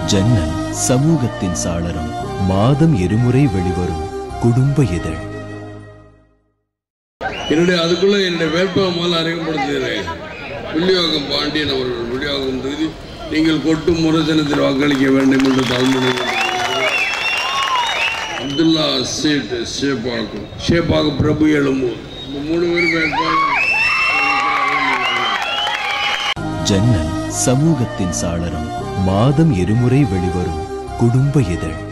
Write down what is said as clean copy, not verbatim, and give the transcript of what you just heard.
ஜன்னல் சமூகத்தின் சாளரம். மாதம் இருமுறை வெளிவரும் குடும்ப இதழ். அதுக்குள்ள என்னுடைய வேட்பாளர் முதல்ல அறிமுகப்படுத்துகிறேன். வில்லிவாக்கம் பாண்டியன் அவர்கள். வில்லிவாக்கம் தொகுதி நீங்கள் கொட்டும் முரசனத்தில் வாக்களிக்க வேண்டும் என்று தாழ்மொழி. அப்துல்லா சேட் ஷேபாக்கு பிரபு எழும்பூர். 3 பேர் வேட்பாளர். ஜன்னல் சமூகத்தின் சாளரம். மாதம் இருமுறை வெளிவரும் குடும்ப இதழ்.